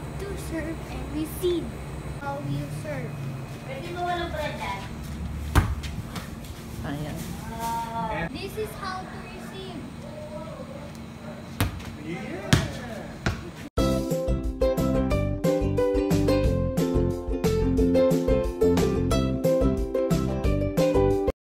have to serve and receive how you serve. Pwede mo walang bread yan?